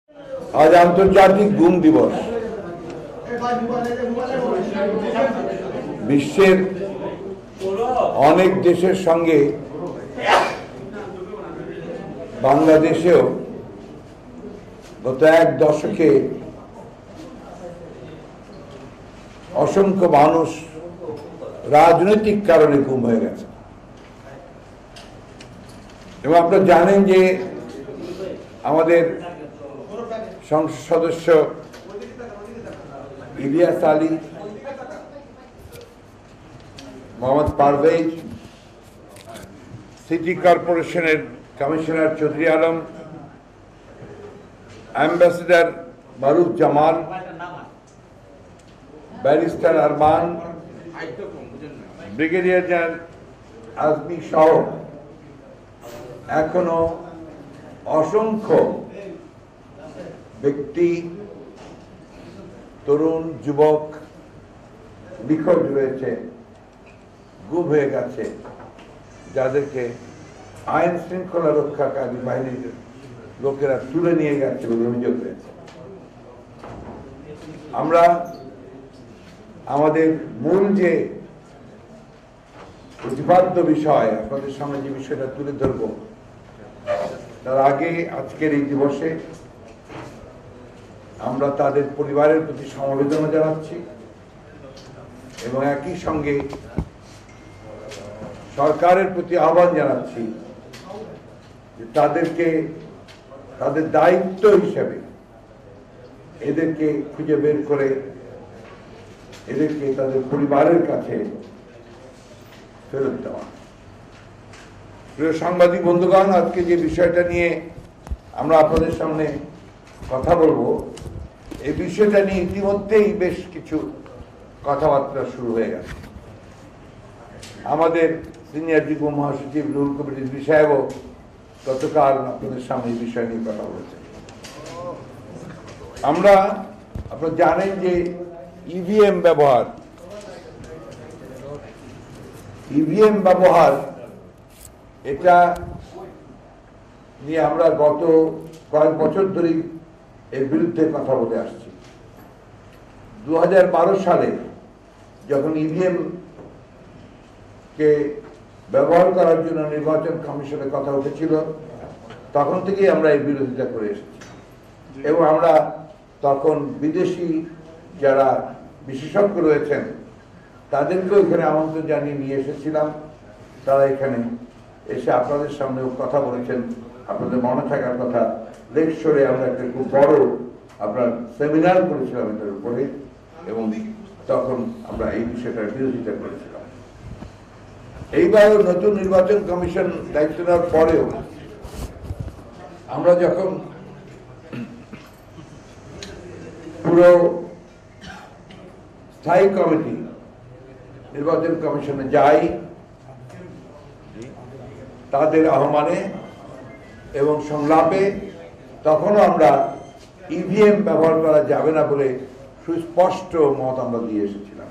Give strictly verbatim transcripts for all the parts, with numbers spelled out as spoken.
আজ আন্তর্জাতিক গুম দিবস। বিশ্বের অনেক দেশের সঙ্গে বাংলাদেশেও গত এক দশকে অসংখ্য মানুষ রাজনৈতিক কারণে গুম হয়ে গেছে। এবং আপনারা জানেন যে আমাদের সংসদ সদস্য ইলিয়াস আলী, মোহাম্মদ পারভেজ, সিটি কর্পোরেশনের commissioner Chowdhury Alam, ambassador Maruf Jamal, barrister Arman, brigadier general Azmi সহ এখনো অসংখ্য ব্যক্তি, তরুণ, যুবক নিখোঁজ রয়েছে, গুম হয়ে গেছে, যাদেরকে আইন শৃঙ্খলা রক্ষাকারী বাহিনীর লোকেরা তুলে নিয়ে গেছে বলে অভিযোগ রয়েছে। আমরা আমাদের মূল যে প্রতিপাদ্য বিষয়, আপনাদের সামনে যে বিষয়টা তুলে ধরব, তার আগে আজকের এই দিবসে আমরা তাদের পরিবারের প্রতি সমবেদনা জানাচ্ছি এবং একই সঙ্গে সরকারের প্রতি আহ্বান জানাচ্ছি যে তাদেরকে তাদের দায়িত্ব হিসেবে এদেরকে খুঁজে বের করে এদেরকে তাদের পরিবারের কাছে ফেরত দেওয়া। প্রিয় সাংবাদিক বন্ধুগণ, আজকে যে বিষয়টা নিয়ে আমরা আপনাদের সামনে কথা বলবো, এই বিষয়টা নিয়ে ইতিমধ্যেই বেশ কিছু কথাবার্তা শুরু হয়ে গেছে। আমাদের সিনিয়র যুগ্ম মহাসচিব রুহুল কবির রিজভী সাহেবও গতকাল আপনাদের সামনে এই বিষয় নিয়ে কথা বলেছেন। আমরা আপনারা জানেন যে ইভিএম ব্যবহার ইভিএম ব্যবহার এটা নিয়ে আমরা গত কয়েক বছর ধরেই এর বিরুদ্ধে কথা বলে আসছি। দু হাজার বারো সালে যখন ইভিএম কে ব্যবহার করার জন্য নির্বাচন কমিশনের কথা উঠেছিল, তখন থেকেই আমরা এই বিরোধিতা করে এসেছি এবং আমরা তখন বিদেশি যারা বিশেষজ্ঞ রয়েছেন তাদেরকেও এখানে আমন্ত্রণ জানিয়ে নিয়ে এসেছিলাম। তারা এখানে এসে আপনাদের সামনেও কথা বলেছেন। আপনাদের মনে থাকার কথা, লেকশরে আমরা একটা খুব বড় আপনার সেমিনার করেছিলাম এটার উপরে এবং তখন আমরা এই বিষয়টার বিরোধিতা করেছিলাম। এইবার নতুন নির্বাচন কমিশন দায়িত্ব নেওয়ার পরেও আমরা যখন পুরো স্থায়ী কমিটি নির্বাচন কমিশনে যাই তাদের আহ্বানে এবং সংলাপে, তখনও আমরা ইভিএম ব্যবহার করা যাবে না বলে সুস্পষ্ট মত আমরা দিয়ে এসেছিলাম।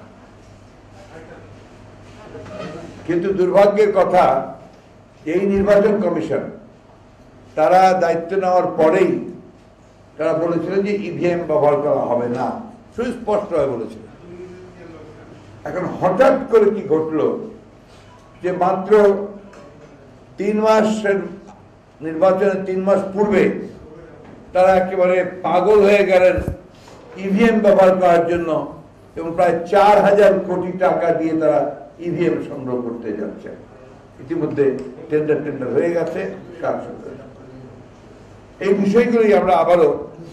কিন্তু দুর্ভাগ্যের কথা, এই নির্বাচন কমিশন তারা দায়িত্ব নেওয়ার পরেই তারা বলেছিলেন যে ইভিএম ব্যবহার করা হবে না, সুস্পষ্ট হয়ে বলেছিলেন। এখন হঠাৎ করে কি ঘটলো যে মাত্র তিন মাসের নির্বাচনের তিন মাস পূর্বে তারা একেবারে পাগল হয়ে গেলেন ইভিএম ব্যবহার করার জন্য এবং প্রায় চার হাজার কোটি টাকা দিয়ে তারা ইভিএম সংগ্রহ করতে যাচ্ছে। ইতিমধ্যে টেন্ডার টেন্ডার হয়ে গেছে, কাজ শুরু হয়েছে। এই বিষয়গুলি আমরা আবারও,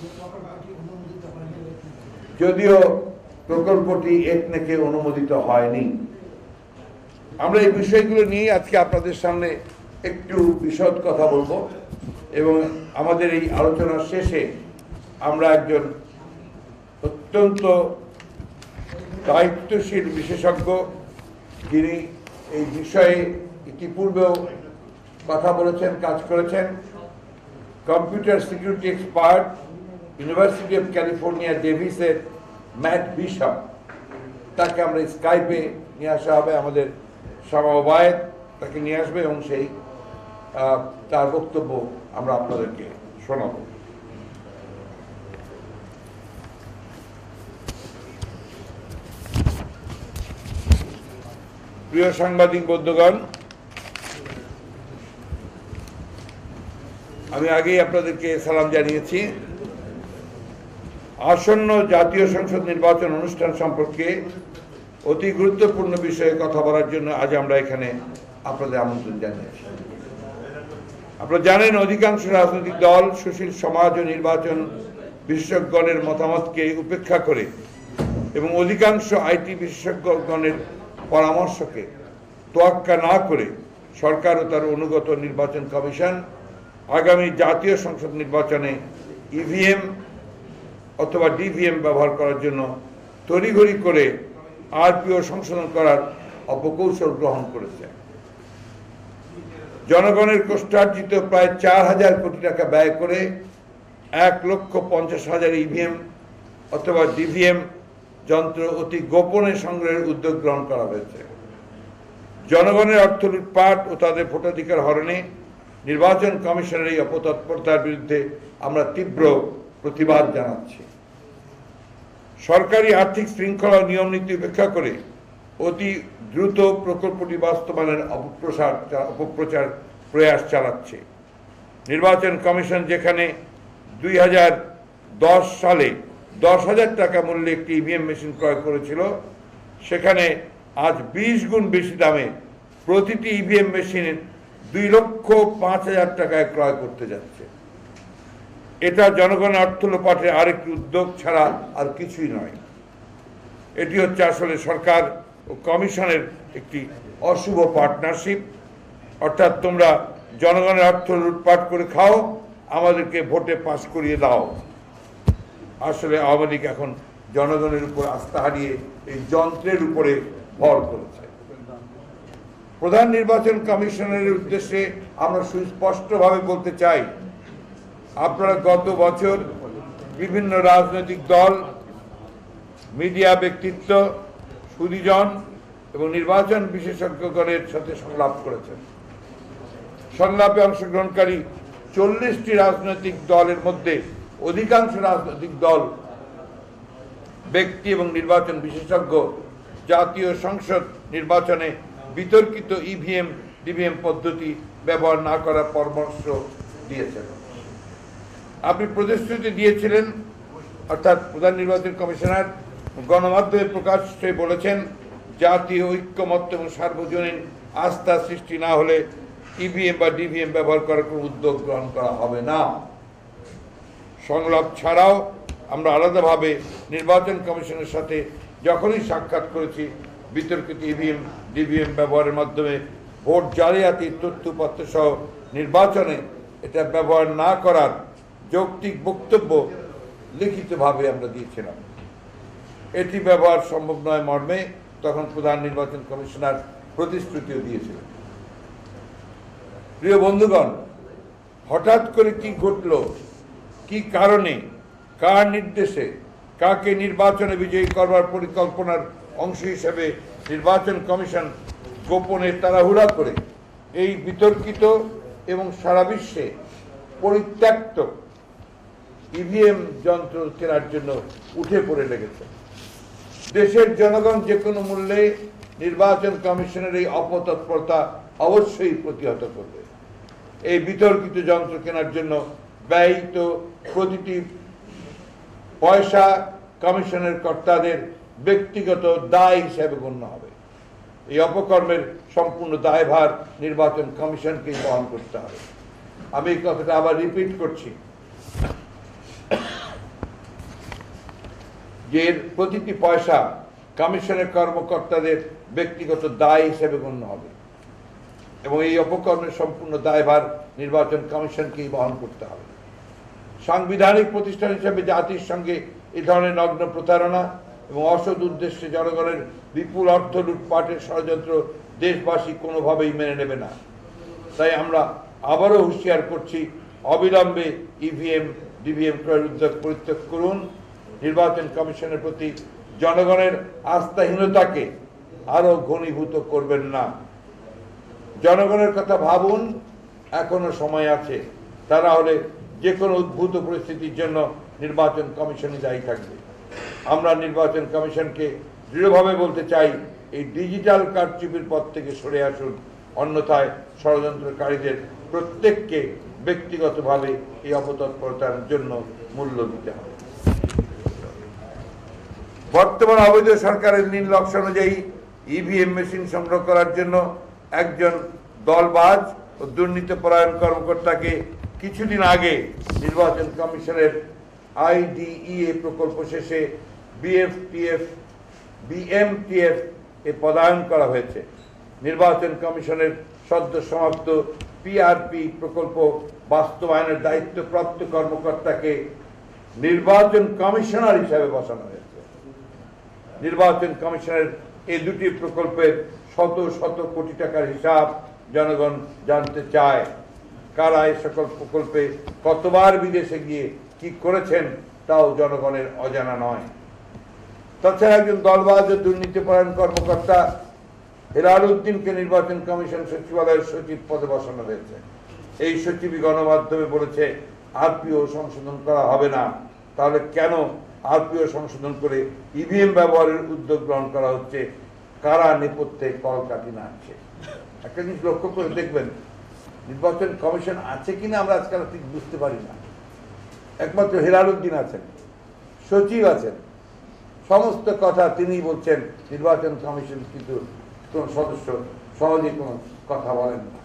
যদিও প্রকল্পটি একনেকে অনুমোদিত হয়নি, আমরা এই বিষয়গুলো নিয়ে আজকে আপনাদের সামনে একটু বিশদ কথা বলবো এবং আমাদের এই আলোচনার শেষে আমরা একজন অত্যন্ত দায়িত্বশীল বিশেষজ্ঞ, যিনি এই বিষয়ে ইতিপূর্বেও কথা বলেছেন, কাজ করেছেন, computer security expert, university of California ডেভিসের ম্যাট বিশপ, তাকে আমরা স্কাইপে নিয়ে আসা হবে। আমাদের সমবায়েত তাকে নিয়ে আসবে এবং সেই তার বক্তব্য আমরা আপনাদেরকে শোনাব। প্রিয় সাংবাদিক বন্ধুগণ, আমি আগেই আপনাদেরকে সালাম জানিয়েছি। আসন্ন জাতীয় সংসদ নির্বাচন অনুষ্ঠান সম্পর্কে অতি গুরুত্বপূর্ণ বিষয়ে কথা বলার জন্য আজ আমরা এখানে আপনাদের আমন্ত্রণ জানিয়েছি। আপনারা জানেন, অধিকাংশ রাজনৈতিক দল সুশীল সমাজ ও নির্বাচন বিশেষজ্ঞগণের মতামতকে উপেক্ষা করে এবং অধিকাংশ আইটি বিশেষজ্ঞগণের পরামর্শকে তোয়াক্কা না করে সরকার ও তার অনুগত নির্বাচন কমিশন আগামী জাতীয় সংসদ নির্বাচনে ইভিএম অথবা ডিভিএম ব্যবহার করার জন্য তড়িঘড়ি করে আরপিও সংশোধন করার অপকৌশল গ্রহণ করেছে। জনগণের কষ্টার্জিত প্রায় চার হাজার কোটি টাকা ব্যয় করে এক লক্ষ পঞ্চাশ হাজার ইভিএম অথবা ডিভিএম যন্ত্র অতি গোপনে সংগ্রহের উদ্যোগ গ্রহণ করা হয়েছে। জনগণের অর্থ লুটপাট ও তাদের ভোটাধিকার হরণে নির্বাচন কমিশনের এই অপতৎপরতার বিরুদ্ধে আমরা তীব্র প্রতিবাদ জানাচ্ছি। সরকারি আর্থিক শৃঙ্খলা ও নিয়ম নীতি উপেক্ষা করে অতি দ্রুত প্রকল্পটি বাস্তবায়নের অপপ্রসার অপপ্রচার প্রয়াস চালাচ্ছে। নির্বাচন কমিশন যেখানে দুই হাজার দশ সালে দশ হাজার টাকা মূল্যে একটি ইভিএম মেশিন ক্রয় করেছিল, সেখানে আজ বিশ গুণ বেশি দামে প্রতিটি ইভিএম মেশিন দুই লক্ষ পাঁচ হাজার টাকায় ক্রয় করতে যাচ্ছে। এটা জনগণের অর্থ লোপাটের আরেকটি উদ্যোগ ছাড়া আর কিছুই নয়। এটি হচ্ছে আসলে সরকার ও কমিশনের একটি অশুভ পার্টনারশিপ। অর্থাৎ তোমরা জনগণের অর্থ লুটপাট করে খাও, আমাদেরকে ভোটে পাস করিয়ে দাও। আসলে আওয়ামী লীগ এখন জনগণের উপর আস্থা হারিয়ে এই যন্ত্রের উপরে ভর করেছে। প্রধান নির্বাচন কমিশনের উদ্দেশ্যে আমরা সুস্পষ্টভাবে বলতে চাই, আপনারা গত বছর বিভিন্ন রাজনৈতিক দল, মিডিয়া ব্যক্তিত্ব, সুধীজন এবং নির্বাচন বিশেষজ্ঞগণের সাথে সংলাপ করেছেন। সংলাপে অংশগ্রহণকারী চল্লিশটি রাজনৈতিক দলের মধ্যে অধিকাংশ রাজনৈতিক দল, ব্যক্তি এবং নির্বাচন বিশেষজ্ঞ জাতীয় সংসদ নির্বাচনে বিতর্কিত ইভিএম ডিভিএম পদ্ধতি ব্যবহার না করার পরামর্শ দিয়েছেন। আপনি প্রতিশ্রুতি দিয়েছিলেন, অর্থাৎ প্রধান নির্বাচন কমিশনার গণমাধ্যমে প্রকাশ হয়ে বলেছেন, জাতীয় ঐক্যমত্য এবং সার্বজনীন আস্থা সৃষ্টি না হলে ইভিএম বা ডিভিএম ব্যবহার করার কোনো উদ্যোগ গ্রহণ করা হবে না। সংলাপ ছাড়াও আমরা আলাদাভাবে নির্বাচন কমিশনের সাথে যখনই সাক্ষাৎ করেছি, বিতর্কিত ইভিএম ডিভিএম ব্যবহারের মাধ্যমে ভোট জালিয়াতির তথ্যপত্র সহ নির্বাচনে এটা ব্যবহার না করার যৌক্তিক বক্তব্য লিখিতভাবে আমরা দিয়েছিলাম। এটি ব্যবহার সম্ভব নয় মর্মে তখন প্রধান নির্বাচন কমিশনার প্রতিশ্রুতিও দিয়েছিলেন। প্রিয় বন্ধুগণ, হঠাৎ করে কি ঘটল, কি কারণে, কার নির্দেশে কাকে নির্বাচনে বিজয়ী করবার পরিকল্পনার অংশ হিসেবে নির্বাচন কমিশন গোপনে তাড়াহুড়া করে এই বিতর্কিত এবং সারা বিশ্বে পরিত্যক্ত ইভিএম যন্ত্র কেনার জন্য উঠে পড়ে লেগেছে। দেশের জনগণ যে কোনো মূল্যে নির্বাচন কমিশনের এই অপতৎপরতা অবশ্যই প্রতিহত করবে। এই বিতর্কিত যন্ত্র কেনার জন্য ব্যয়িত প্রতিটি পয়সা কমিশনের কর্তাদের ব্যক্তিগত দায় হিসেবে গণ্য হবে। এই অপকর্মের সম্পূর্ণ দায়ভার নির্বাচন কমিশনকেই বহন করতে হবে। আমি এই কথাটা আবার রিপিট করছি যে প্রতিটি পয়সা কমিশনের কর্মকর্তাদের ব্যক্তিগত দায় হিসেবে গণ্য হবে এবং এই অপকর্মের সম্পূর্ণ দায়ভার নির্বাচন কমিশনকেই বহন করতে হবে। সাংবিধানিক প্রতিষ্ঠান হিসেবে জাতির সঙ্গে এ ধরনের নগ্ন প্রতারণা এবং অসৎ উদ্দেশ্যে জনগণের বিপুল অর্থ লুটপাটের ষড়যন্ত্র দেশবাসী কোনোভাবেই মেনে নেবে না। তাই আমরা আবারও হুঁশিয়ার করছি, অবিলম্বে ইভিএম ডিভিএম ক্রয়ের উদ্যোগ পরিত্যাগ করুন। নির্বাচন কমিশনের প্রতি জনগণের আস্থাহীনতাকে আরো ঘনীভূত করবেন না। জনগণের কথা ভাবুন, এখনো সময় আছে। তারা হলে যে কোনো উদ্ভূত পরিস্থিতির জন্য নির্বাচন কমিশনই দায়ী থাকবে। আমরা নির্বাচন কমিশনকে দৃঢ়ভাবে বলতে চাই, এই ডিজিটাল কারচুপির পথ থেকে সরে আসুন, অন্যথায় ষড়যন্ত্রকারীদের প্রত্যেককে ব্যক্তিগতভাবে এই অপতৎপরতার জন্য মূল্য দিতে হবে। বর্তমান অবৈধ সরকারের নীল নকশা অনুযায়ী ইভিএম মেশিন সংগ্রহ করার জন্য একজন দলবাজ ও দুর্নীতিপরায়ণ কর্মকর্তাকে কিছুদিন আগে নির্বাচন কমিশনের আইডিইএ প্রকল্প শেষে বিএফটিএফ বিএমটিএফ এ পদায়ন করা হয়েছে। নির্বাচন কমিশনের সদ্য সমাপ্ত পিআরপি প্রকল্প বাস্তবায়নের দায়িত্বপ্রাপ্ত কর্মকর্তাকে নির্বাচন কমিশনার হিসাবে বসানো হয়েছে। নির্বাচন কমিশনের এই দুটি প্রকল্পের শত শত কোটি টাকার হিসাব জনগণ জানতে চায়। কারা এই সকল প্রকল্পে কতবার বিদেশে গিয়ে কি করেছেন তাও জনগণের অজানা নয়। তাছাড়া একজন দলবাজ ও দুর্নীতিপরায়ণ কর্মকর্তা হেলাল উদ্দিনকে নির্বাচন কমিশন সচিবালয়ের সচিব পদে বসানো হয়েছে। এই সচিবই গণমাধ্যমে বলেছে আরপিও সংশোধন করা হবে না। তাহলে কেন আরপিও সংশোধন করে ইভিএম ব্যবহারের উদ্যোগ গ্রহণ করা হচ্ছে? কারা নেপথ্যে কলকাঠি নাড়ছে? একটা জিনিস লক্ষ্য করে দেখবেন, নির্বাচন কমিশন আছে কিনা আমরা আজকাল ঠিক বুঝতে পারি না। একমাত্র হেলাল উদ্দিন আছেন, সচিব আছেন, সমস্ত কথা তিনি বলছেন। নির্বাচন কমিশন কিন্তু কোন সদস্য সহজে কোন কথা বলেন না।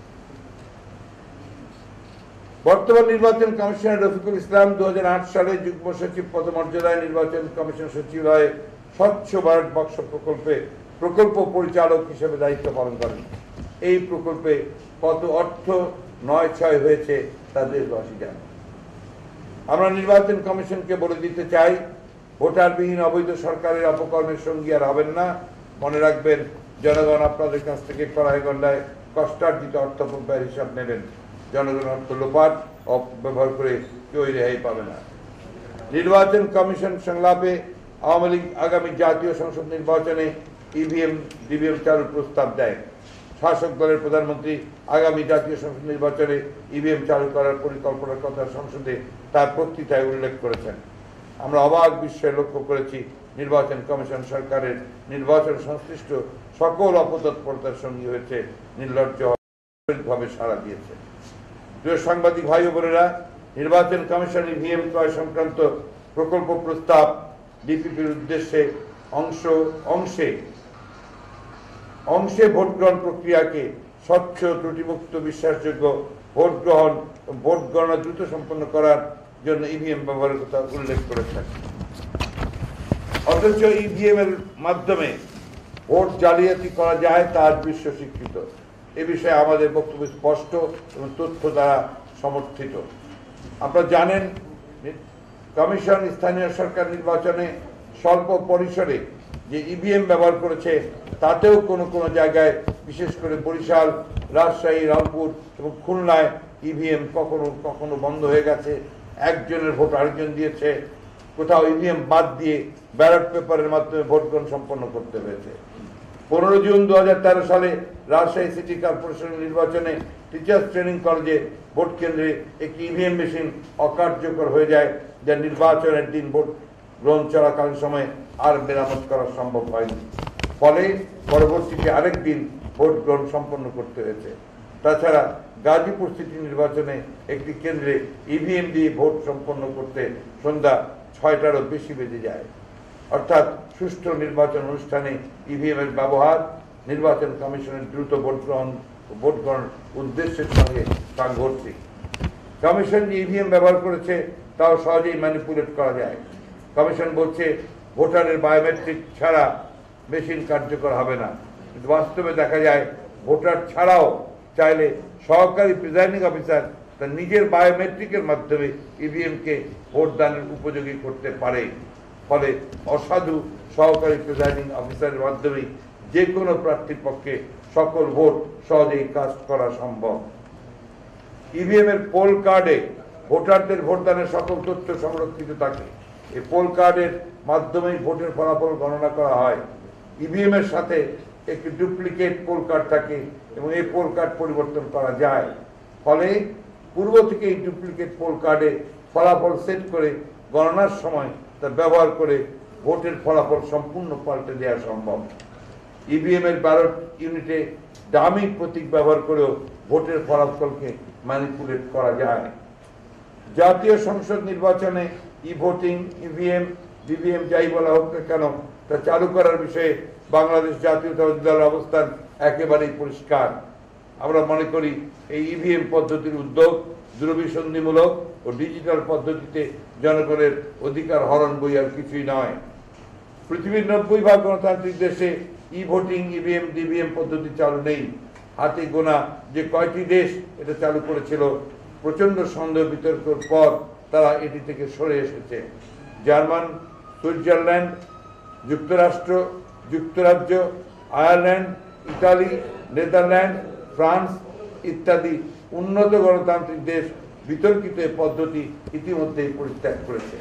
বর্তমান নির্বাচন কমিশনার রফিকুল ইসলাম দু হাজার আট সালে যুগ্ম সচিব পদমর্যাদায় নির্বাচন কমিশন সচিবালয়ে স্বচ্ছ ভারত বাক্স প্রকল্পে প্রকল্প পরিচালক হিসেবে দায়িত্ব পালন করেন। এই প্রকল্পে কত অর্থ নয় ছয় হয়েছে তা দেশবাসী জানে। আমরা নির্বাচন কমিশনকে বলে দিতে চাই, ভোটারবিহীন অবৈধ সরকারের অপকর্মের সঙ্গী আর হবেন না। মনে রাখবেন, জনগণ আপনাদের কাছ থেকে কড়াই গন্ডায় কষ্টার্জিত অর্থ প্রবাহের হিসাব নেবেন। জনগণ অর্থ লোপাট অপব্যবহার করে কেউ রেহাই পাবে না। নির্বাচন কমিশন সংলাপে আওয়ামী লীগ আগামী জাতীয় সংসদ নির্বাচনে ইভিএম ডিভিএম চালুর প্রস্তাব দেয়। শাসক দলের প্রধানমন্ত্রী আগামী জাতীয় সংসদ নির্বাচনে ইভিএম চালু করার পরিকল্পনার কথা সংসদে তার বক্তৃতায় উল্লেখ করেছেন। আমরা অবাক বিস্ময়ে লক্ষ্য করেছি, নির্বাচন কমিশন সরকারের নির্বাচন সংশ্লিষ্ট সকল অপতৎপরতার সঙ্গী হয়েছে, নির্লজ্জভাবে সাড়া দিয়েছে। প্রিয় সাংবাদিক ভাই ও বোনেরা, নির্বাচন কমিশন ইভিএম ক্রয় সংক্রান্ত প্রকল্প প্রস্তাব ডিপিপির উদ্দেশ্যে অংশ অংশে অংশে ভোট গ্রহণ প্রক্রিয়াকে স্বচ্ছ, ত্রুটিমুক্ত, বিশ্বাসযোগ্য ভোট গ্রহণ ভোট গণনা দ্রুত সম্পন্ন করার জন্য ইভিএম ব্যবহারের কথা উল্লেখ করেছেন। অথচ ইভিএম এর মাধ্যমে ভোট জালিয়াতি করা যায় তার বিশ্ব স্বীকৃত। এ বিষয়ে আমাদের বক্তব্য স্পষ্ট এবং তথ্য দ্বারা সমর্থিত। আপনারা জানেন, কমিশন স্থানীয় সরকার নির্বাচনে স্বল্প পরিসরে যে ইভিএম ব্যবহার করেছে তাতেও কোনো কোনো জায়গায়, বিশেষ করে বরিশাল, রাজশাহী, রংপুর এবং খুলনায় ইভিএম কখনো কখনো বন্ধ হয়ে গেছে। একজনের ভোট আরেকজন দিয়েছে। কোথাও ইভিএম বাদ দিয়ে ব্যালট পেপারের মাধ্যমে ভোট গ্রহণ সম্পন্ন করতে হয়েছে। পনেরো জুন দু হাজার তেরো সালে রাজশাহী সিটি কর্পোরেশন নির্বাচনে টিচার্স ট্রেনিং কলেজে ভোট কেন্দ্রে একটি ইভিএম মেশিন অকার্যকর হয়ে যায়, যা নির্বাচনের দিন ভোট গ্রহণ চলাকালীন সময়ে আর মেরামত করা সম্ভব হয়নি। ফলে পরবর্তীতে আরেক দিন ভোট গ্রহণ সম্পন্ন করতে হয়েছে। তাছাড়া গাজীপুর সিটি নির্বাচনে একটি কেন্দ্রে ইভিএম দিয়ে ভোট সম্পন্ন করতে সন্ধ্যা ছয়টারও বেশি বেজে যায়। অর্থাৎ সুষ্ঠু নির্বাচন অনুষ্ঠানে ইভিএম এর ব্যবহার নির্বাচন কমিশনের দ্রুত ভোট গ্রহণ ভোট গ্রহণ উদ্দেশ্যের সঙ্গে সাংঘর্ষিক। কমিশন যে ইভিএম ব্যবহার করেছে তাও সহজেই ম্যানিপুলেট করা যায়। কমিশন বলছে ভোটারের বায়োমেট্রিক ছাড়া মেশিন কার্যকর হবে না, কিন্তু বাস্তবে দেখা যায় ভোটার ছাড়াও চাইলে সহকারী প্রিজাইডিং অফিসার তার নিজের বায়োমেট্রিকের মাধ্যমে ইভিএমকে ভোটদানের উপযোগী করতে পারে। ফলে অসাধু সহকারী প্রিজাইডিং অফিসারের মাধ্যমে যে কোনো প্রার্থীর পক্ষে সকল ভোট সহজেই কাস্ট করা সম্ভব। ইভিএম এর পোল কার্ডে ভোটারদের ভোটদানের সকল তথ্য সংরক্ষিত থাকে। এই পোল কার্ডের মাধ্যমেই ভোটের ফলাফল গণনা করা হয়। ইভিএম এর সাথে একটি ডুপ্লিকেট পোল কার্ড থাকে এবং এই পোল কার্ড পরিবর্তন করা যায়। ফলে পূর্ব থেকে এই ডুপ্লিকেট পোল কার্ডে ফলাফল সেট করে গণনার সময় তা ব্যবহার করে ভোটের ফলাফল সম্পূর্ণ পাল্টে দেওয়া সম্ভব। ইভিএম এর ব্যালট ইউনিটে ডামি প্রতীক ব্যবহার করেও ভোটের ফলাফলকে ম্যানিপুলেট করা যায়। জাতীয় সংসদ নির্বাচনে ই ভোটিং, ইভিএম, ভিভিএম যাই বলা হোক না কেন তা চালু করার বিষয়ে বাংলাদেশ জাতীয়তাবাদী দলের অবস্থান একেবারেই পরিষ্কার। আমরা মনে করি এই ইভিএম পদ্ধতির উদ্যোগ দূরভিসন্ধিমূলক ও ডিজিটাল পদ্ধতিতে জনগণের অধিকার হরণ বই আর কিছুই নয়। পৃথিবীর নব্বই ভাগ গণতান্ত্রিক দেশে ই ভোটিং, ইভিএম, ডিভিএম পদ্ধতি চালু নেই। হাতে গোনা যে কয়টি দেশ এটা চালু করেছিল, প্রচন্ড সন্দেহ বিতর্কের পর তারা এটি থেকে সরে এসেছে। জার্মান, সুইজারল্যান্ড, যুক্তরাষ্ট্র, যুক্তরাজ্য, আয়ারল্যান্ড, ইতালি, নেদারল্যান্ড, ফ্রান্স ইত্যাদি উন্নত গণতান্ত্রিক দেশ বিতর্কিত পদ্ধতি ইতিমধ্যেই পরিত্যাগ করেছে।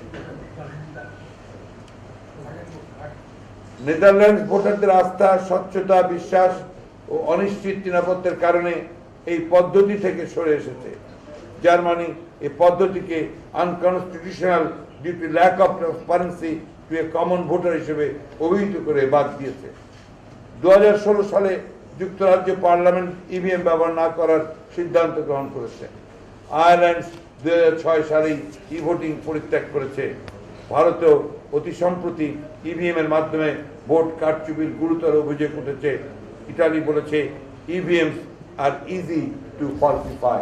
নেদারল্যান্ড ভোটারদের আস্থা, স্বচ্ছতা, বিশ্বাস ও অনিশ্চিত নিরাপত্তার কারণে এই পদ্ধতি থেকে সরে এসেছে। জার্মানি এই পদ্ধতিকে unconstitutional due to lack of transparency to a common voter হিসেবে অভিহিত করে বাদ দিয়েছে। দু হাজার ষোলো সালে যুক্তরাজ্য পার্লামেন্ট ইভিএম ব্যবহার না করার সিদ্ধান্ত গ্রহণ করেছে। আয়ারল্যান্ড দু হাজার ছয় সালেই ই ভোটিং পরিত্যাগ করেছে। ভারতেও অতি সম্প্রতি ইভিএম এর মাধ্যমে ভোট কারচুপির গুরুতর অভিযোগ উঠেছে। ইটালি বলেছে EVM are easy to falsify.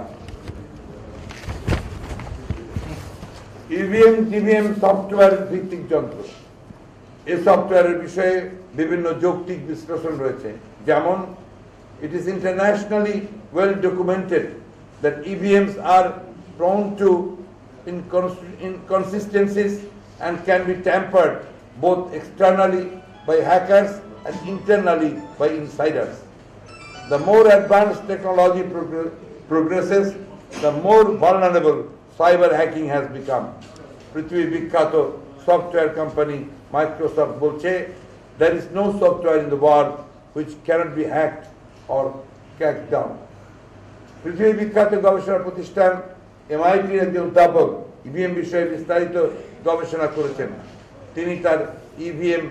EVM, DVM software ভিত্তিক যন্ত্র। এই সফটওয়্যারের বিষয়ে বিভিন্ন যৌক্তিক বিশ্লেষণ রয়েছে, যেমন it is internationally well documented that E V Ms are prone to inconsistencies and can be tampered both externally by hackers and internally by insiders. The more advanced technology progr progresses, the more vulnerable cyber hacking has become. পৃথিবী বিখ্যাত software company Microsoft বলছে, there is no software in the world which cannot be hacked or cracked down. পৃথিবী বিখ্যাত গবেষণা প্রতিষ্ঠান এমআইটির একজন অধ্যাপক EVM বিষয়ে বিস্তারিত গবেষণা করেছেন। তিনি তার EVM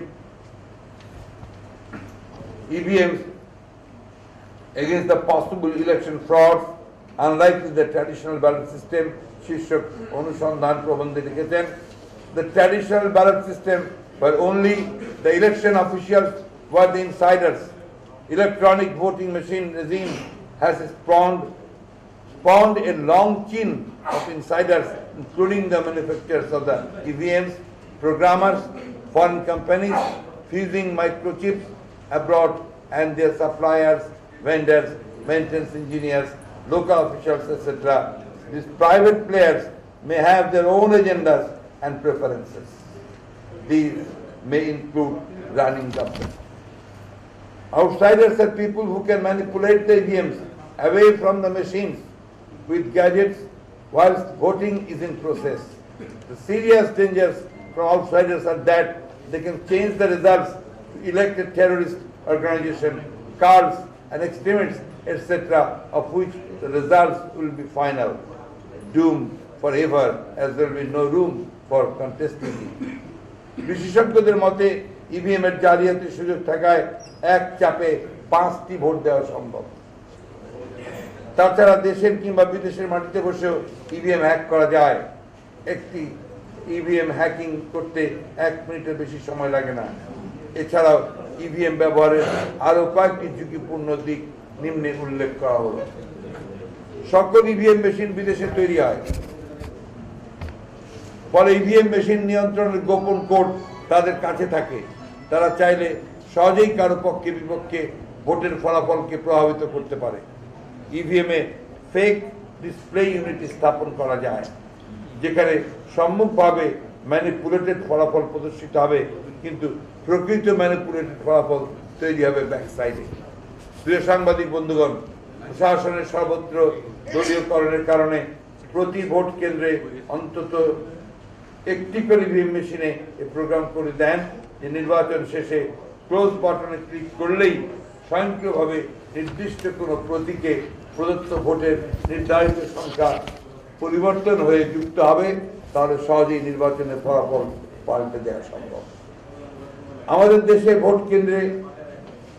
EVM against the possible election frauds unlike the traditional ballot system শীর্ষক অনুসন্ধান প্রবন্ধে লিখেছেন, the traditional ballot system where only the election officials were the insiders. Electronic voting machine regime has spawned, spawned a long chain of insiders, including the manufacturers of the E V Ms, programmers, foreign companies, fusing microchips abroad, and their suppliers, vendors, maintenance engineers, local officials, et cetera. These private players may have their own agendas and preferences. These may include running government. Outsiders are people who can manipulate the E V Ms away from the machines with gadgets whilst voting is in process. The serious dangers from outsiders are that they can change the results to elect a terrorist organization, cults and extremists, et cetera, of which the results will be final, doomed forever, as there will be no room for contesting it. বিশেষজ্ঞদের মতে EVM এর জালিয়াতির সুযোগ থাকায় এক চাপে পাঁচটি vote দেওয়া সম্ভব। তাছাড়া দেশের কিংবা বিদেশের মাটিতে বসেও ইভিএম হ্যাক করা যায়। একটি ইভিএম হ্যাকিং করতে এক মিনিটের বেশি সময় লাগে না। এছাড়াও ইভিএম ব্যবহারের আরো কয়েকটি ঝুঁকিপূর্ণ দিক নিম্নে উল্লেখ করা হলো। সকল ইভিএম মেশিন বিদেশে তৈরি হয়, ফলে ইভিএম মেশিন নিয়ন্ত্রণের গোপন কোড তাদের কাছে থাকে। তারা চাইলে সহজেই কারো পক্ষে বিপক্ষে ভোটের ফলাফলকে প্রভাবিত করতে পারে। ইভিএম এ ফেক ডিসপ্লে ইউনিট স্থাপন করা যায়, যেখানে সম্মুখভাবে ম্যানিপুলেটেড ফলাফল প্রদর্শিত হবে, কিন্তু প্রকৃত ম্যানিপুলেটেড ফলাফল তৈরি হবে ব্যাক সাইডে। প্রিয় সাংবাদিক বন্ধুগণ, প্রশাসনের সর্বত্র দলীয়করণের কারণে প্রতি ভোট কেন্দ্রে অন্তত একটি করে ইভিএম মেশিনে এই প্রোগ্রাম করে দেন যে নির্বাচন শেষে ক্লোজ বাটনে ক্লিক করলেই স্বয়ংক্রিয়ভাবে নির্দিষ্ট কোনো প্রতীকে প্রদত্ত ভোটের নির্ধারিত সংখ্যা পরিবর্তন হয়ে যুক্ত হবে, তাহলে সহজেই নির্বাচনের ফলাফল পাল্টে দেওয়া সম্ভব। আমাদের দেশে ভোট কেন্দ্রে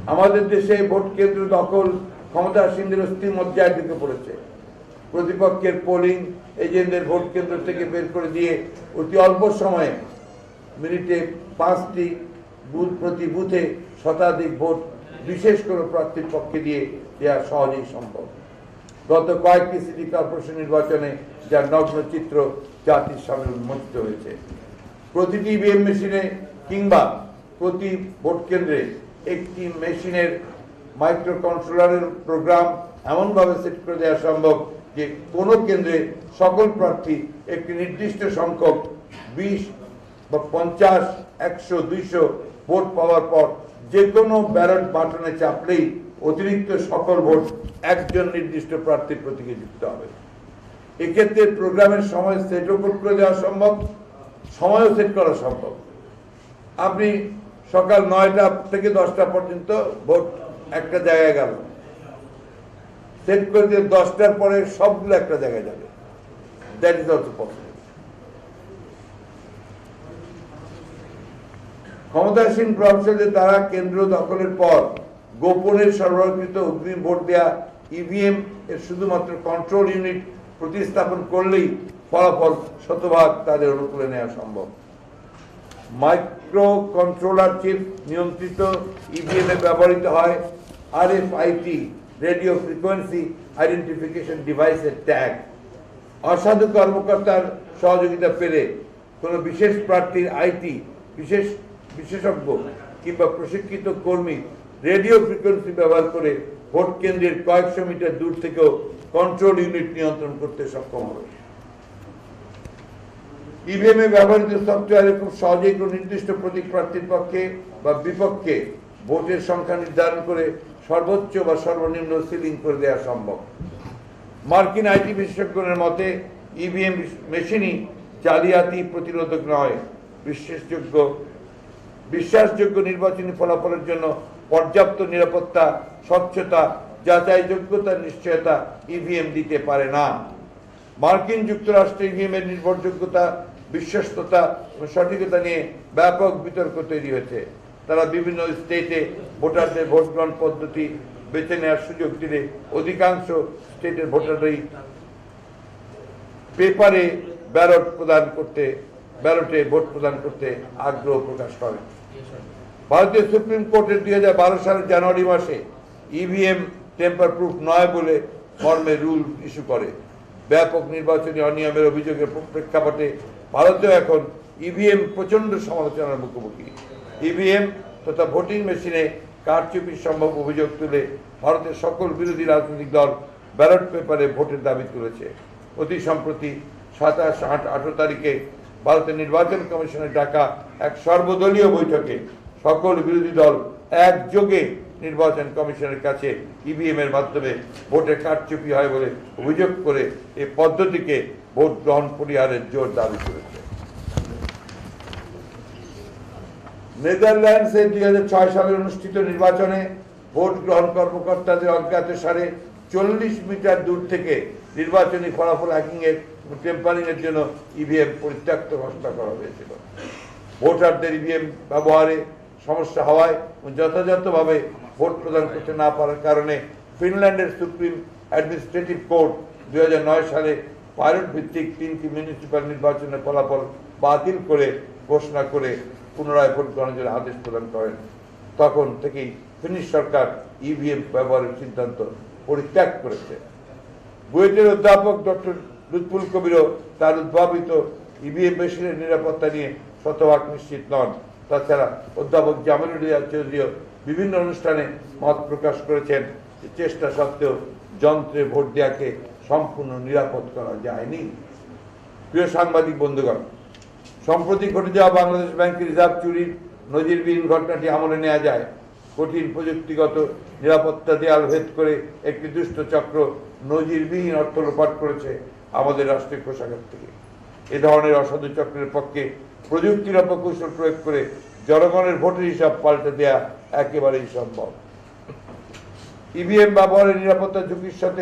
আমাদের দেশে ভোট কেন্দ্র দখল ক্ষমতাসীনদের অস্থিমজ্জায় ঢুকে পড়েছে। প্রতিপক্ষের পোলিং এজেন্টদের ভোট কেন্দ্র থেকে বের করে দিয়ে অতি অল্প সময়ে মিনিটে পাঁচটি বুথ প্রতি বুথে শতাধিক ভোট বিশেষ করে প্রার্থীর পক্ষে দিয়ে দেওয়া সহজেই সম্ভব। গত কয়েকটি সিটি কর্পোরেশন নির্বাচনে যার নগ্ন চিত্র জাতির সামনে উন্মোচিত হয়েছে। প্রতিটি ইভিএম মেশিনে কিংবা প্রতি ভোট কেন্দ্রে একটি মেশিনের মাইক্রো কন্ট্রোলারের প্রোগ্রাম এমনভাবে সেট করে দেওয়া সম্ভব যে কোনো কেন্দ্রে সকল প্রার্থী একটি নির্দিষ্ট সংখ্যক বিশ বা পঞ্চাশ একশো দুইশো ভোট পাওয়ার পর যে কোনো ব্যালট বাটনে চাপলেই অতিরিক্ত সকল ভোট একজন নির্দিষ্ট প্রার্থীর প্রতীকে যুক্ত হবে। এক্ষেত্রে প্রোগ্রামের সময় সেটও করে দেওয়া সম্ভব, সময়ও সেট করা সম্ভব। আপনি সকাল নয়টা থেকে দশটা পর্যন্ত ভোট একটা জায়গায় গেল, সেট করে দিয়ে দশটার পরে সবগুলো একটা জায়গায় যাবে। That is also possible. ক্ষমতাসীন প্রভাবশালীদের দ্বারা কেন্দ্র দখলের পর গোপনে সরবরাহকৃত অগ্রিম ভোট দেওয়া ইভিএম এর শুধুমাত্র কন্ট্রোল ইউনিট প্রতিস্থাপন করলেই ফলাফল শতভাগ তাদের অনুকূলে নেওয়া সম্ভব। মাইক্রো কন্ট্রোলার চিপ নিয়ন্ত্রিত ইভিএম এ ব্যবহৃত হয় আরএফআইডি রেডিও ফ্রিকোয়েন্সি আইডেন্টিফিকেশন ডিভাইসের ট্যাগ। অসাধু কর্মকর্তার সহযোগিতা পেলে কোনো বিশেষ প্রার্থীর আইটি বিশেষ বিশেষজ্ঞ কিংবা প্রশিক্ষিত কর্মী রেডিও ফ্রিকোয়েন্সি ব্যবহার করে ভোট কেন্দ্রের কয়েকশো মিটার দূর থেকেও কন্ট্রোল ইউনিট নিয়ন্ত্রণ করতে সক্ষম হবে। ইভিএম এ ব্যবহৃত সফটওয়্যারে খুব সহজেই কোনো নির্দিষ্ট প্রতীক প্রার্থীর পক্ষে বা বিপক্ষে ভোটের সংখ্যা নির্ধারণ করে সর্বোচ্চ বা সর্বনিম্ন সিলিং করে দেওয়া সম্ভব। মার্কিন আইটি বিশেষজ্ঞদের মতে ইভিএম মেশিনই জালিয়াতি প্রতিরোধক নয়, বিশ্বাসযোগ্য বিশ্বাসযোগ্য নির্বাচনী ফলাফলের জন্য পর্যাপ্ত নিরাপত্তা, স্বচ্ছতা, যাচাইযোগ্যতার নিশ্চয়তা ইভিএম দিতে পারে না। মার্কিন যুক্তরাষ্ট্রে ইভিএম এর নির্ভরযোগ্যতা, বিশ্বস্ততা এবং সঠিকতা নিয়ে ব্যাপক বিতর্ক তৈরি হয়েছে। তারা বিভিন্ন স্টেটে ভোটারদের ভোট গ্রহণ পদ্ধতি বেছে নেওয়ার সুযোগ দিলে অধিকাংশ স্টেটের ভোটাররাই পেপারে ব্যালট প্রদান করতে ব্যালটে ভোট প্রদান করতে আগ্রহ প্রকাশ করেন। ভারতীয় সুপ্রিম কোর্টের দুই হাজার বারো সালের জানুয়ারি মাসে ইভিএম টেম্পার প্রুফ নয় বলে মর্মে রুল ইস্যু করে। ব্যাপক নির্বাচনী অনিয়মের অভিযোগের প্রেক্ষাপটে ভারতেও এখন ইভিএম প্রচন্ড সমালোচনার মুখোমুখি। ইভিএম তথা ভোটিং মেশিনে কারচুপির সম্ভব অভিযোগ তুলে ভারতের সকল বিরোধী রাজনৈতিক দল ব্যালট পেপারে ভোটের দাবি তুলেছে। অতি সম্প্রতি সাতাশ আট আঠারো তারিখে ভারতের নির্বাচন কমিশনের ডাকা এক সর্বদলীয় বৈঠকে সকল বিরোধী দল একযোগে নির্বাচন কমিশনের কাছে ইভিএম এর মাধ্যমে ভোটে কারচুপি হয় বলে অভিযোগ করে এই পদ্ধতিকে ভোট গ্রহণ পরিহারের জোর দাবি করেছে। নেদারল্যান্ডসে দুই হাজার ছয় সালে অনুষ্ঠিত নির্বাচনে ভোট গ্রহণ কর্মকর্তাদের অজ্ঞাতসারে চল্লিশ মিটার দূর থেকে নির্বাচনী ফলাফল হ্যাকিং এর টেম্পারিং এর জন্য ইভিএম পরিত্যক্ত ঘোষণা করা হয়েছিল। ভোটারদের ইভিএম ব্যবহারে সমস্যা হওয়ায় যথাযথভাবে ভোট প্রদান করতে না পারার কারণে ফিনল্যান্ডের সুপ্রিম অ্যাডমিনিস্ট্রেটিভ কোর্ট দুই হাজার নয় সালে পাইলট ভিত্তিক তিনটি মিউনিসিপ্যাল নির্বাচনের ফলাফল বাতিল করে ঘোষণা করে পুনরায় ভোট গ্রহণের জন্য আদেশ প্রদান করেন। তখন থেকেই ফিনিশ সরকার ইভিএম ব্যবহারের সিদ্ধান্ত পরিত্যাগ করেছে। বুয়েটের অধ্যাপক ডক্টর লুৎফুল কবিরও তার উদ্ভাবিত ইভিএম মেশিনের নিরাপত্তা নিয়ে শতভাগ নিশ্চিত নন। তাছাড়া অধ্যাপক জামিলুল রিয়াজ চৌধুরীও বিভিন্ন অনুষ্ঠানে মত প্রকাশ করেছেন যে চেষ্টা সত্ত্বেও যন্ত্রে ভোট দেওয়াকে সম্পূর্ণ নিরাপদ করা যায়নি। প্রিয় সাংবাদিক বন্ধুগণ, সম্প্রতি ঘটে যাওয়া বাংলাদেশ ব্যাংকের রিজার্ভ চুরির নজিরবিহীন ঘটনাটি আমলে নেওয়া যায়। কঠিন প্রযুক্তিগত নিরাপত্তা দেয়াল ভেদ করে একটি দুষ্ট চক্র নজিরবিহীন অর্থ লোপাট করেছে আমাদের রাষ্ট্রীয় কোষাগার থেকে। এ ধরনের অসাধু চক্রের পক্ষে প্রযুক্তির অপকৌশল প্রয়োগ করে জনগণের ভোটের হিসাব পাল্টে দেয়া একেবারেই সম্ভব। ইভিএম ব্যবহারের নিরাপত্তা ঝুঁকির সাথে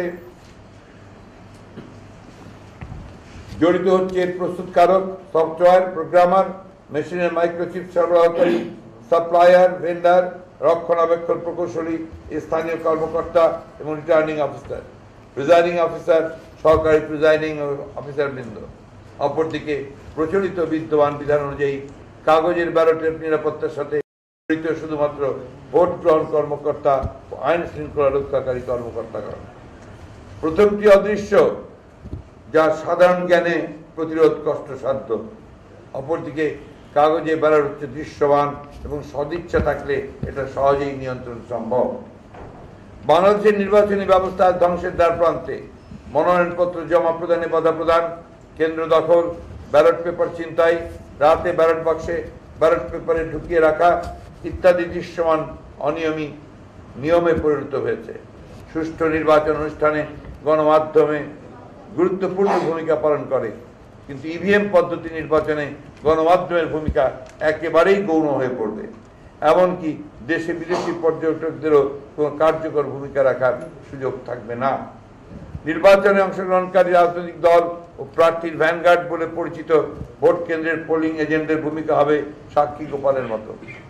জড়িত হচ্ছে এর প্রস্তুতকারক, সফটওয়্যার প্রোগ্রামার, মেশিনের মাইক্রোচিপ সরবরাহকারী, সাপ্লায়ার, ভেন্ডার, রক্ষণাবেক্ষণ প্রকৌশলী, স্থানীয় কর্মকর্তা এবং রিটার্নিং অফিসার, প্রিজাইডিং অফিসার, সহকারী প্রিজাইডিং অফিসার বৃন্দ। অপরদিকে প্রচলিত বিদ্যমান বিধান অনুযায়ী কাগজের ব্যালটের নিরাপত্তার সাথে জড়িত শুধুমাত্র ভোট গ্রহণ কর্মকর্তা ও আইন শৃঙ্খলা রক্ষাকারী কর্মকর্তাগণ। প্রথমটি অদৃশ্য, যা সাধারণ জ্ঞানে প্রতিরোধ কষ্টসাধ্য। অপরদিকে কাগজে ব্যালট হচ্ছে দৃশ্যমান এবং সদিচ্ছা থাকলে এটা সহজেই নিয়ন্ত্রণ সম্ভব। বাংলাদেশের নির্বাচনী ব্যবস্থা ধ্বংসের দ্বার প্রান্তে। মনোনয়নপত্র জমা প্রদানে বাধা প্রদান, কেন্দ্র দখল, ব্যালট পেপার ছিনতাই, রাতে ব্যালট বাক্সে ব্যালট পেপারে ঢুকিয়ে রাখা ইত্যাদি দৃশ্যমান অনিয়মী নিয়মে পরিণত হয়েছে। সুষ্ঠু নির্বাচন অনুষ্ঠানে গণমাধ্যমে গুরুত্বপূর্ণ ভূমিকা পালন করে, কিন্তু ইভিএম পদ্ধতি নির্বাচনে গণমাধ্যমের ভূমিকা একেবারেই গৌণ হয়ে পড়বে। এমনকি দেশে বিদেশি পর্যটকদেরও কোনো কার্যকর ভূমিকা রাখার সুযোগ থাকবে না। নির্বাচনে অংশগ্রহণকারী রাজনৈতিক দল ও প্রার্থীর ভ্যানগার্ড বলে পরিচিত ভোট কেন্দ্রের পোলিং এজেন্টের ভূমিকা হবে সাক্ষী গোপালের মতো।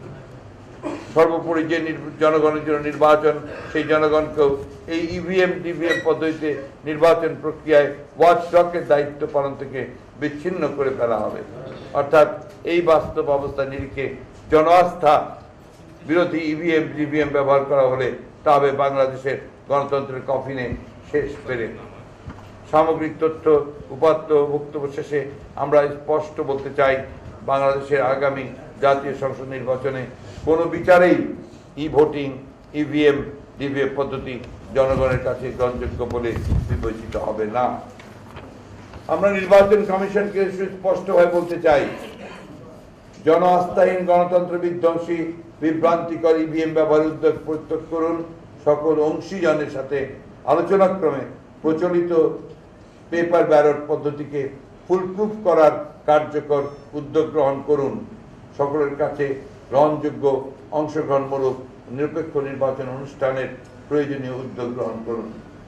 সর্বোপরি যে জনগণের জন্য নির্বাচন, সেই জনগণকেও এই ইভিএম ডিভিএম পদ্ধতিতে নির্বাচন প্রক্রিয়ায় ওয়াচডগের দায়িত্ব পালন থেকে বিচ্ছিন্ন করে ফেলা হবে। অর্থাৎ এই বাস্তব অবস্থা নিরিখে জনআস্থা বিরোধী ইভিএম ডিভিএম ব্যবহার করা হলে তা হবে বাংলাদেশের গণতন্ত্রের কফিনে শেষ পেরে। সামগ্রিক তথ্য উপাত্ত বক্তব্য শেষে আমরা স্পষ্ট বলতে চাই, বাংলাদেশের আগামী জাতীয় সংসদ নির্বাচনে কোনো বিচারেই ই ভোটিং, ইভিএম ডিভিএম পদ্ধতি জনগণের কাছে গ্রহণযোগ্য বলে বিবেচিত হবে না। আমরা নির্বাচন কমিশনকে সুস্পষ্টভাবে বলতে চাই, জন আস্থাহীন গণতন্ত্র বিধ্বংসী বিভ্রান্তিকর ইভিএম ব্যবহারের উদ্যোগ প্রত্যাখ্যান করুন। সকল অংশীজনের সাথে আলোচনাক্রমে প্রচলিত পেপার ব্যালট পদ্ধতিকে ফুলপ্রুফ করার কার্যকর উদ্যোগ গ্রহণ করুন। সকলের কাছে গ্রহণযোগ্য অংশগ্রহণমূলক নিরপেক্ষ নির্বাচন অনুষ্ঠানের প্রয়োজনীয় উদ্যোগ গ্রহণ করুন।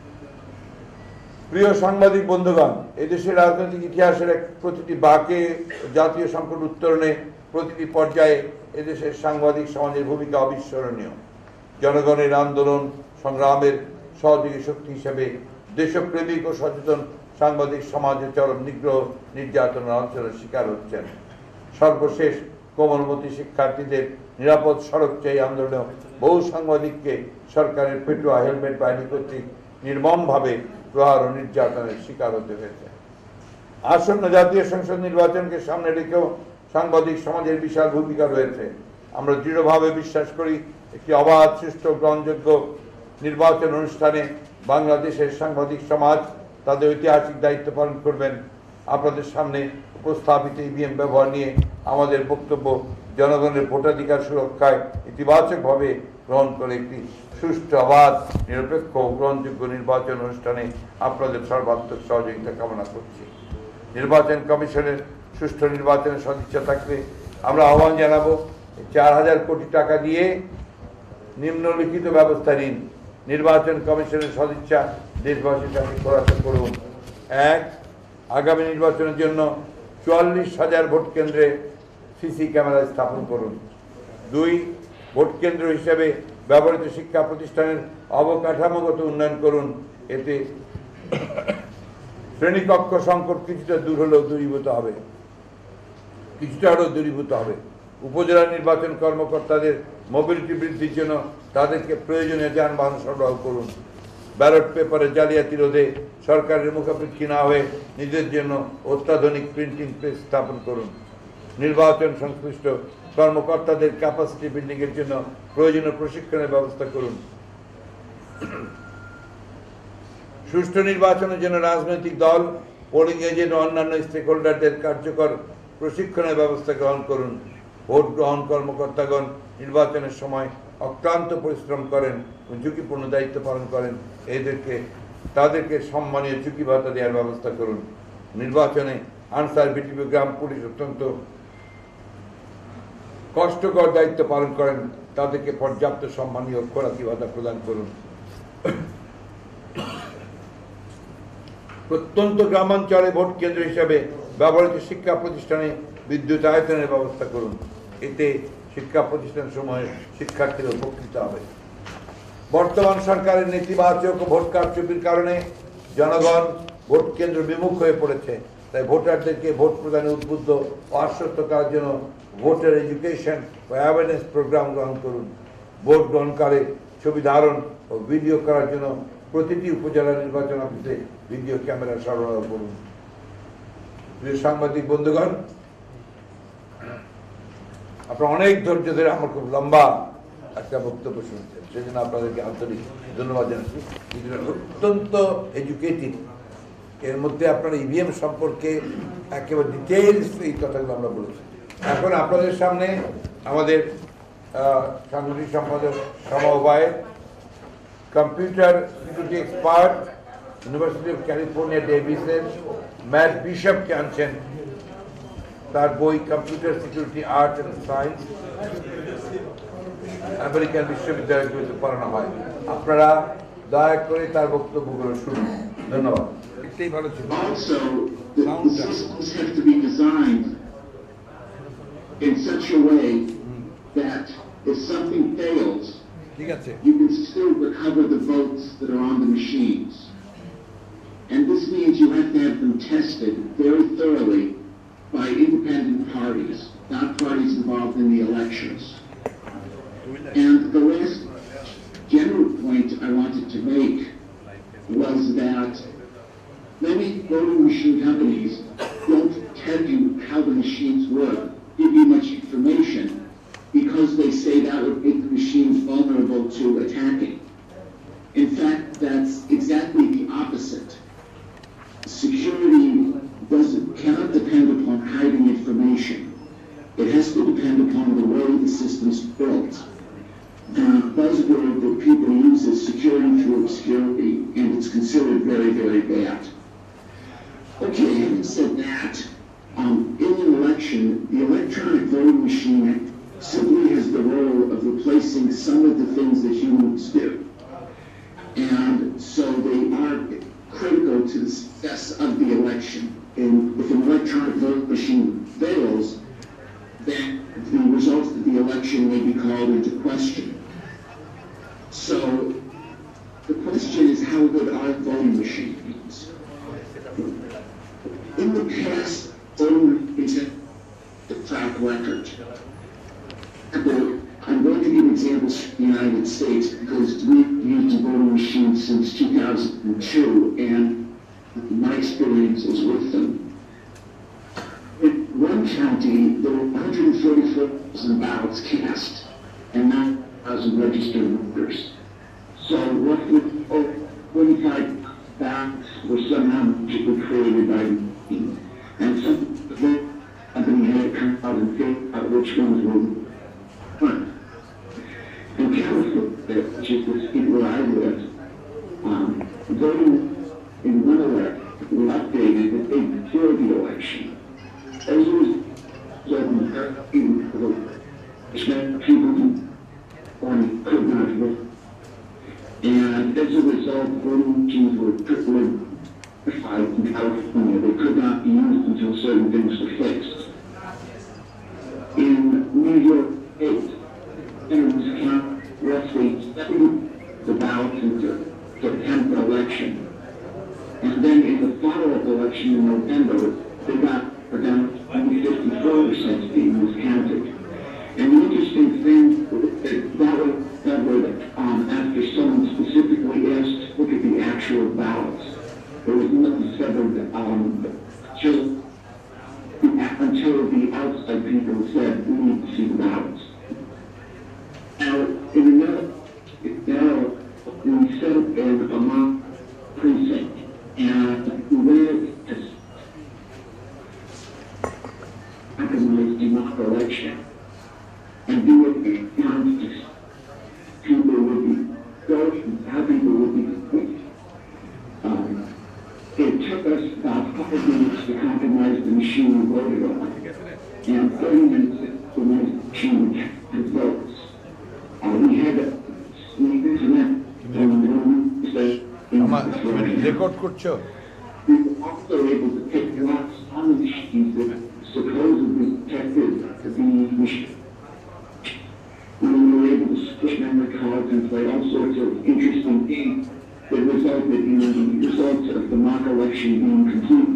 প্রিয় সাংবাদিক বন্ধুগণ, এদেশের রাজনৈতিক ইতিহাসের এক প্রতিটি বাঁকে জাতীয় সংকট উত্তরণে প্রতিটি পর্যায়ে এদেশের সাংবাদিক সমাজের ভূমিকা অবিস্মরণীয়। জনগণের আন্দোলন সংগ্রামের সহযোগী শক্তি হিসেবে দেশপ্রেমিক ও সচেতন সাংবাদিক সমাজে চরম নিগ্রহ নির্যাতনের অঞ্চলের শিকার হচ্ছেন। সর্বশেষ কোমলমতি শিক্ষার্থীদের নিরাপদ সড়ক চাই আন্দোলনে বহু সাংবাদিককে সরকারের পেটুয়া হেলমেট বাহিনী কর্তৃক নির্মমভাবে প্রহার ও নির্যাতনের শিকার হতে হয়েছে। আসন্ন জাতীয় সংসদ নির্বাচনকে সামনে রেখেও সাংবাদিক সমাজের বিশাল ভূমিকা রয়েছে। আমরা দৃঢ়ভাবে বিশ্বাস করি, একটি অবাধ, সুষ্ঠু, গ্রহণযোগ্য নির্বাচন অনুষ্ঠানে বাংলাদেশের সাংবাদিক সমাজ তাদের ঐতিহাসিক দায়িত্ব পালন করবেন। আপনাদের সামনে উপস্থাপিত ইভিএম ব্যবহার নিয়ে আমাদের বক্তব্য জনগণের ভোটাধিকার সুরক্ষায় ইতিবাচকভাবে গ্রহণ করে একটি সুষ্ঠু, অবাধ, নিরপেক্ষ ও গ্রহণযোগ্য নির্বাচন অনুষ্ঠানে আপনাদের সর্বাত্মক সহযোগিতা কামনা করছি। নির্বাচন কমিশনের সুষ্ঠু নির্বাচনের সদিচ্ছা থাকলে আমরা আহ্বান জানাবো, চার হাজার কোটি টাকা দিয়ে নিম্নলিখিত ব্যবস্থা নিন। নির্বাচন কমিশনের সদিচ্ছা দেশবাসীর কাছে খোলাসা করুন। এক, আগামী নির্বাচনের জন্য চুয়াল্লিশ হাজার ভোট কেন্দ্রে সিসি ক্যামেরা স্থাপন করুন। দুই, ভোট কেন্দ্র হিসেবে ব্যবহৃত শিক্ষা প্রতিষ্ঠানের অবকাঠামোগত উন্নয়ন করুন। এতে শ্রেণীকক্ষ সংকট কিছুটা দূর হলেও দূরীভূত হবে কিছুটা হলেও দূরীভূত হবে উপজেলা নির্বাচন কর্মকর্তাদের মোবিলিটি বৃদ্ধির জন্য তাদেরকে প্রয়োজনীয় যানবাহন সরবরাহ করুন। ব্যালট পেপারে জালিয়াতি রোধে সরকারের মুখাপেক্ষী না হয়ে নিজের জন্য অত্যাধুনিক প্রিন্টিং প্রেস স্থাপন করুন। নির্বাচন সংশ্লিষ্ট কর্মকর্তাদের ক্যাপাসিটি বিল্ডিংয়ের জন্য প্রয়োজনীয় প্রশিক্ষণের ব্যবস্থা করুন। সুষ্ঠু নির্বাচনের জন্য রাজনৈতিক দল, পোলিং এজেন্ট ও অন্যান্য স্টেক হোল্ডারদের কার্যকর প্রশিক্ষণের ব্যবস্থা গ্রহণ করুন। ভোট গ্রহণ কর্মকর্তাগণ নির্বাচনের সময় অক্লান্ত পরিশ্রম করেন ও ঝুঁকিপূর্ণ দায়িত্ব পালন করেন, এদেরকে তাদেরকে সম্মানীয় ঝুঁকি ভাতা দেওয়ার ব্যবস্থা করুন। নির্বাচনে আনসার, বিটিপি, গ্রাম পুলিশ অত্যন্ত কষ্টকর দায়িত্ব পালন করেন, তাদেরকে পর্যাপ্ত সম্মানীয় খোরাকি ভাতা প্রদান করুন। প্রত্যন্ত গ্রামাঞ্চলে ভোট কেন্দ্র হিসাবে ব্যবহৃত শিক্ষা প্রতিষ্ঠানে বিদ্যুতায়তনের ব্যবস্থা করুন। এতে শিক্ষা প্রতিষ্ঠান সমূহের শিক্ষার্থীরা উপকৃত হবে। বর্তমান সরকারের নেতিবাচক ভোট কারচুপির কারণে জনগণ ভোট কেন্দ্র বিমুখ হয়ে পড়েছে। তাই ভোটারদেরকে ভোট প্রদানে উদ্বুদ্ধ ও আশ্বস্ত করার জন্য ভোটার এডুকেশন ও অ্যাওয়ারনেস প্রোগ্রাম গ্রহণ করুন। ভোট গ্রহণকালে ছবি ধারণ ও ভিডিও করার জন্য প্রতিটি উপজেলা নির্বাচন অফিসে ভিডিও ক্যামেরা সরবরাহ করুন। প্রিয় সাংবাদিক বন্ধুগণ, আপনারা অনেক ধৈর্য ধরে আমার খুব লম্বা একটা বক্তব্য শুনছেন, সেই জন্য আপনাদেরকে আন্তরিক ধন্যবাদ জানাচ্ছি। অত্যন্ত এডুকেটেড, এর মধ্যে আপনারা ইভিএম সম্পর্কে একেবারে ডিটেলস এই কথাগুলো আমরা বলেছি। এখন আপনাদের সামনে আমাদের সাংগঠনিক সম্পাদক সমবায় computer security expert university of California ডেভিসের ম্যাট বিশপকে আনছেন। তার বই computer security art and science American বিশ্ববিদ্যালয়গুলোতে পড়ানো হয়। আপনারা দয়া করে তার বক্তব্যগুলো শুনুন। ধন্যবাদ। এটাই ভালো ছিল। Also, the, the systems have to be designed in such a way that if something fails, you can still recover the votes that are on the machines. And this means you have to have them tested very thoroughly by independent parties, not parties involved in the elections. And the last general point I wanted to make was that many voting machine companies don't tell you how the machines work, give you much information, because they say that would make the machines vulnerable to attacking. In fact, that's exactly the opposite. Security doesn't, cannot depend upon hiding information. It has to depend upon the way the system's built. The buzzword that people use is security through obscurity, and it's considered very, very bad. Okay, having said that, um, in an election, the electronic voting machine simply has the role of replacing some of the things that humans do. And so they are critical to the success of the election. And if an electronic voting machine fails, then the results of the election may be called into question. So the question is, how good are voting machines? In the past, voting machines have a track record. I'm going to give examples from the United States because we've used a voting machine since two thousand two, and my experience is with them. In one county, there were one hundred thirty-four thousand ballots cast and nine thousand registered voters. So roughly twenty-five ballots were somehow magically created by the machine. And some vote company had to come out and figure out which ones were fun. In California, which is the state where I live, um, voting in one election was updated the day before the election. As a result, people could not vote. And as a result, voting machines were triply modified in California. They could not be used until certain things were fixed. In New York State, senators count roughly seventy the ballots into the tenth election. And then in the follow-up election in November, they got down to only fifty-four percent being miscounted. And the interesting thing that that was discovered um, after someone specifically asked to look at the actual ballots. There was nothing discovered um, until, until the outside people said, we need to see the ballots. Now, in another, now we set up in a mock precinct, and we went to organize the mock election, and do it in context. People would be voting, how people would be voting. Um, it took us about five minutes to compromise the machine we voted on, and thirty minutes to compromise the machine and votes. Uh, we had to sneak this and that. Record করছো? We were also able to take lots on the machines that supposedly detected the machine. memory cards and played all sorts of interesting games that resulted in the results of the mock election being complete.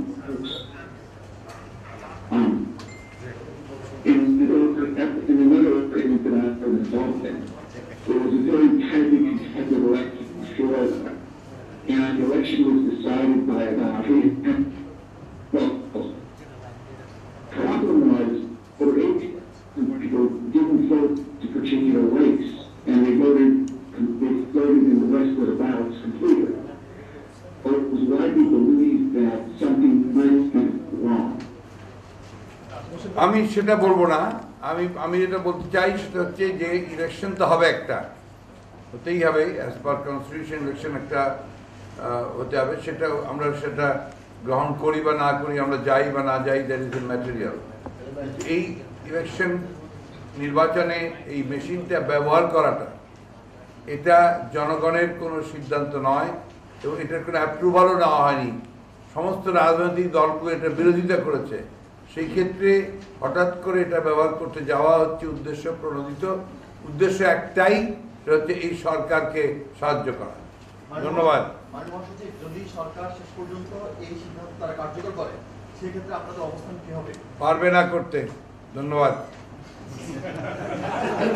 Um, in, in another agreement that I was involved in, there was a very tightly contested election in Florida, and the election was decided by about three well, the problem was over eighty people didn't vote to particular race, and they voted they voted in the rest of the ballots completely. But it was widely believed that something might be wrong. আমি সেটা বলবো না, আমি আমি যেটা বলতে চাই সেটা হচ্ছে যে ইলেকশন তো হবে একটা, হতেই হবে, অ্যাজ পার কনস্টিটিউশন ইলেকশন একটা হতে হবে, সেটা আমরা সেটা গ্রহণ করি বা না করি, আমরা যাই বা না যাই, দ্যাট ইজ এ ম্যাটেরিয়াল। এই ইলেকশন নির্বাচনে এই মেশিনটা ব্যবহার করাটা এটা জনগণের কোনো সিদ্ধান্ত নয়, এবং এটার কোনো অ্যাপ্রুভালও নেওয়া হয়নি। সমস্ত রাজনৈতিক দলগুলো এটা বিরোধিতা করেছে। সেই ক্ষেত্রে হঠাৎ করে এটা ব্যবহার করতে যাওয়া হচ্ছে উদ্দেশ্য প্রণোদিত, উদ্দেশ্য একটাই, সেটা হচ্ছে এই সরকারকে সাহায্য করা। ধন্যবাদ। যদি সরকার শেষ পর্যন্ত এই সিদ্ধান্ত তারা কার্যকর করে, সেক্ষেত্রে আপনাদের অবস্থান কি হবে? পারবে না করতে। ধন্যবাদ।